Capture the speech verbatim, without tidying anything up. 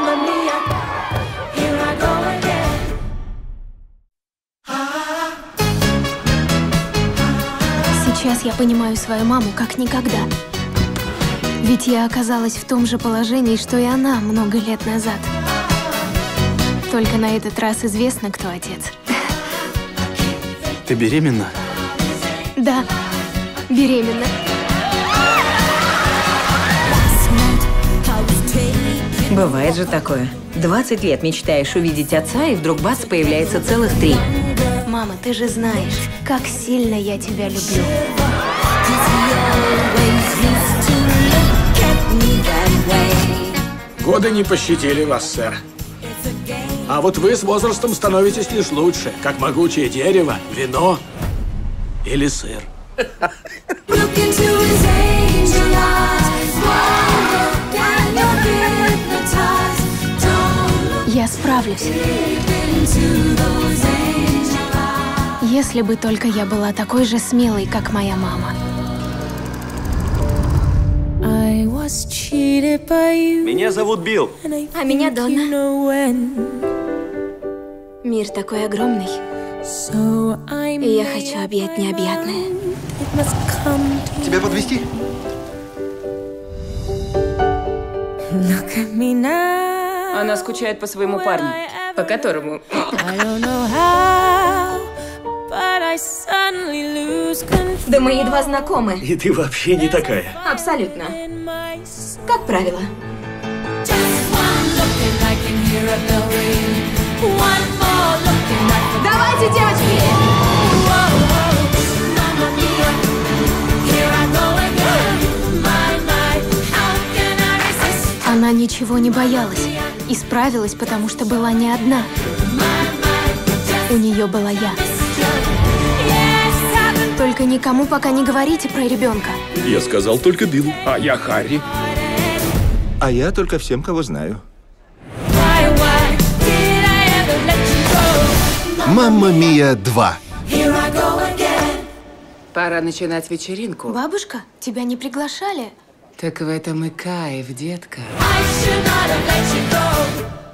Сейчас я понимаю свою маму как никогда. Ведь я оказалась в том же положении, что и она много лет назад. Только на этот раз известно, кто отец. Ты беременна? Да, беременна. Бывает же такое. двадцать лет мечтаешь увидеть отца, и вдруг бац, появляется целых три. Мама, ты же знаешь, как сильно я тебя люблю. Годы не пощадили вас, сэр. А вот вы с возрастом становитесь лишь лучше, как могучее дерево, вино или сыр. Я справлюсь. Если бы только я была такой же смелой, как моя мама. Меня зовут Билл. А меня Донна. Мир такой огромный. И я хочу объять необъятное. Тебя подвезти? Она скучает по своему парню, по которому... Да мы едва знакомы. И ты вообще не такая. Абсолютно. Как правило. Давайте, девочки! Она ничего не боялась и справилась, потому что была не одна. У нее была я. Только никому пока не говорите про ребенка. Я сказал только Биллу. А я Харри. А я только всем, кого знаю. «Мамма Мия два». Пора начинать вечеринку. Бабушка, тебя не приглашали? Так в этом и кайф, детка. I should not have let you go.